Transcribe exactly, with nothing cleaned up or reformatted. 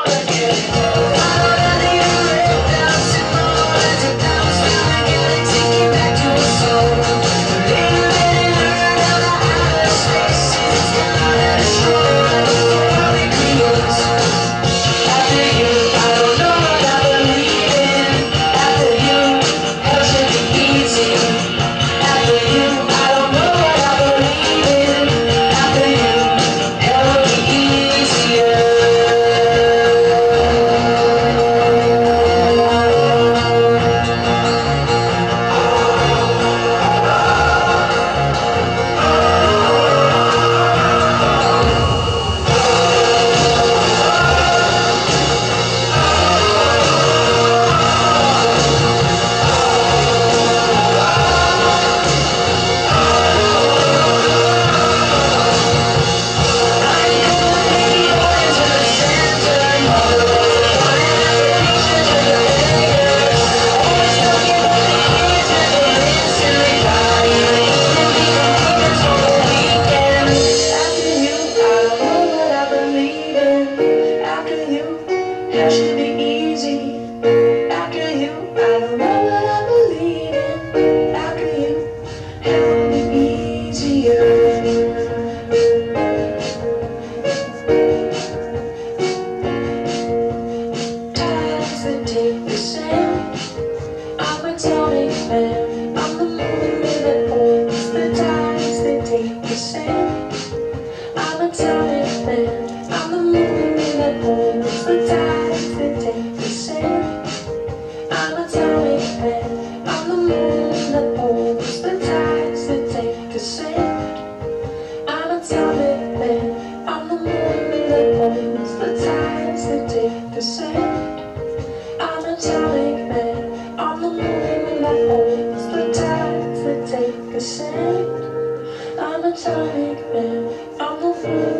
That should be easy. After you, I don't know what I believe in. After you, it will be easier. Times that take the sand. I'm a atomic man. I'm the moon that holds the tides that take the sand. I'm a atomic man. I'm the moon that holds the tides that take the sand. I'm a atomic man. I'm the moon that holds the tides that take the sand. I'm a atomic man. I'm the moon that holds the tides that take the sand. I'm an atomic man. I'm the moon that holds the tides that take the sand. I'm an atomic man. I'm the moon